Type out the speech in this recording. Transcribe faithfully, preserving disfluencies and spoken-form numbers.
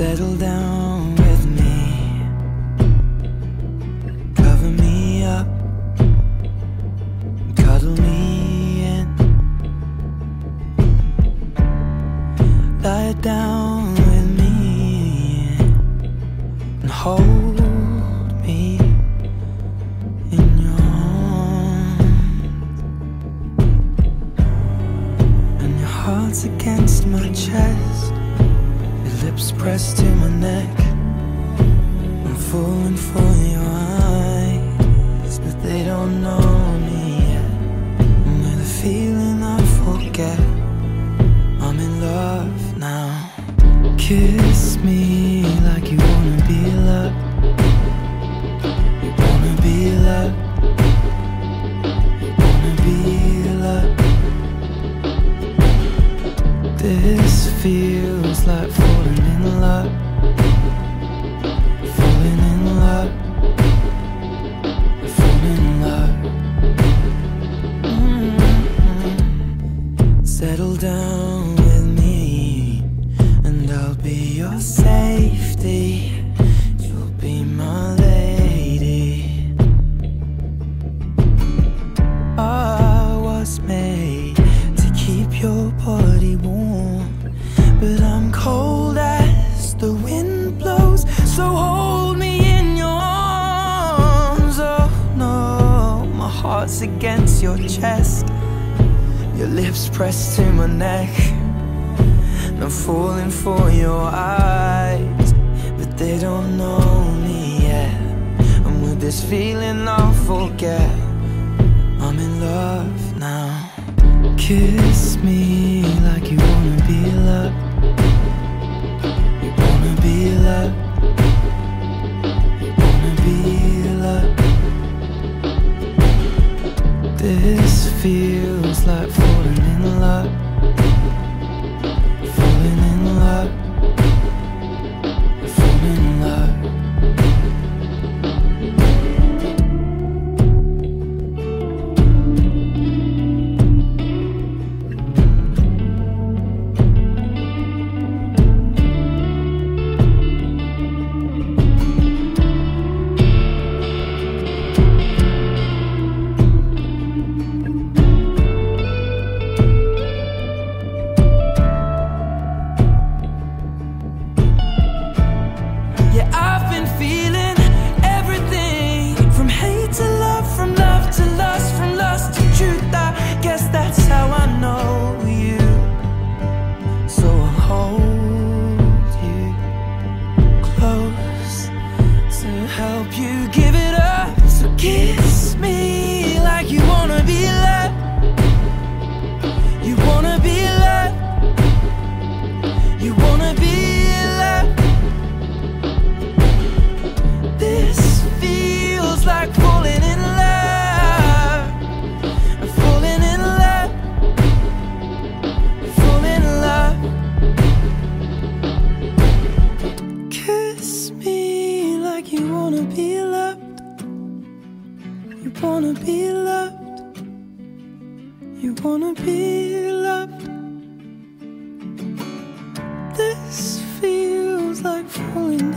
Settle down with me, cover me up, cuddle me in, lie down with me and hold me in your arms. And your heart's against my chest, lips pressed to my neck. I'm falling for your eyes, but they don't know me yet. And with a feeling I forget, I'm in love now. Kiss me like you wanna be loved. You wanna be loved. You wanna be loved. This feels like falling in love, falling in love, falling in love. Mm-hmm. Settle down with me, and I'll be your safety. You'll be my lady. I was made to keep your body warm, but I'm cold as the wind blows, so hold me in your arms. Oh no, my heart's against your chest, your lips pressed to my neck. And I'm falling for your eyes, but they don't know me yet. And with this feeling I'll forget, I'm in love now. Kiss me like you wanna be loved. You wanna be loved. You wanna be loved. This feels like falling in love, falling in love, falling in love. Wanna be loved. You wanna be loved. This feels like falling